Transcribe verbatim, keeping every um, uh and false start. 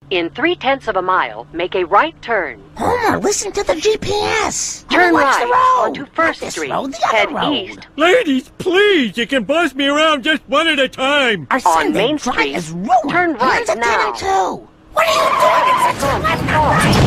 In three-tenths of a mile, make a right turn. Homer, listen to the G P S. Turn Watch right the road. onto First Not this Street. road, the Head other road. east. Ladies, please, you can boss me around just one at a time. Our On Sunday Main drive Street, is ruined. turn right Hands at now. ten and two. What are you doing? It's a left or right.